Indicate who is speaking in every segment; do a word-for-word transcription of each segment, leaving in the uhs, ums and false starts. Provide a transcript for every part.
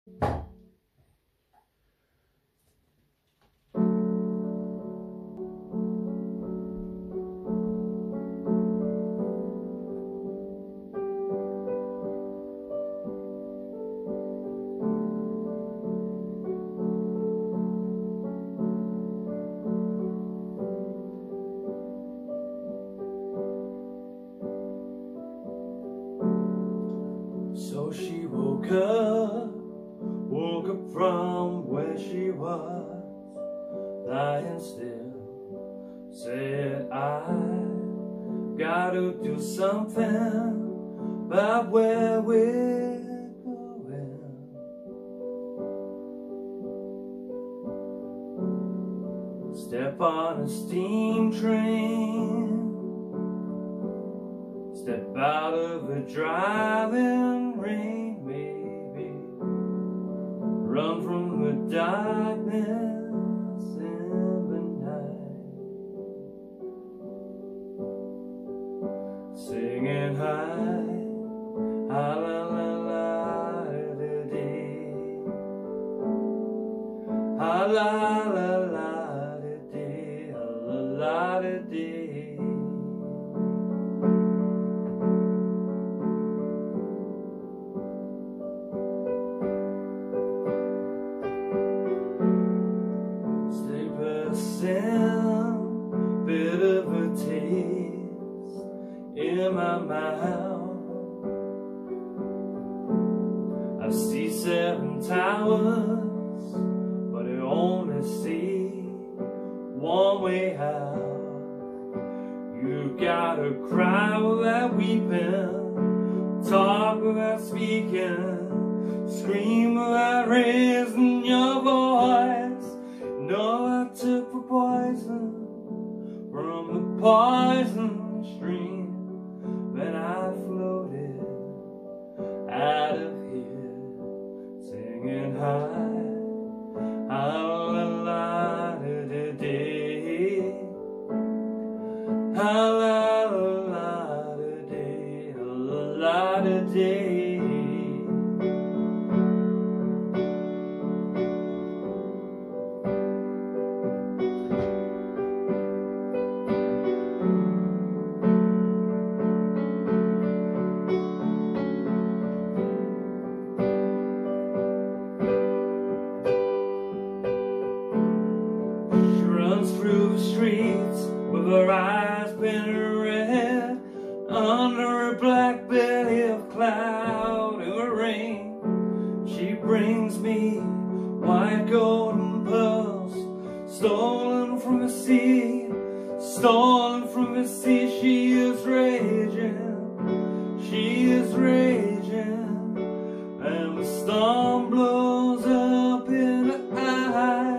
Speaker 1: So she woke up, woke up from where she was, lying still, said I gotta do something about where we're going. Step on a steam train, step out of the driving rain, maybe run from the darkness in the night, singing high, ha la la la da dee, ha la la la da dee, ha la la da dee. Bit of a taste in my mouth. I see seven towers, but I only see one way out. You gotta cry without weeping, talk without speaking, scream without raising your voice. No, I took the poison from the poison stream, then I floated out of here, singing high, ha la la da da dee, ha la la la da dee, ha la la da dee. Through the streets with her eyes painted red, under a black belly of cloud in the rain. She brings me white golden pearls, stolen from the sea, stolen from the sea. She is raging, she is raging, and the storm blows up in her eyes.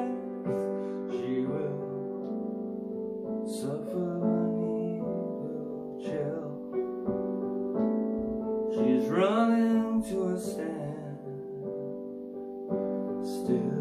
Speaker 1: Suffer an evil chill. She's running to a stand still.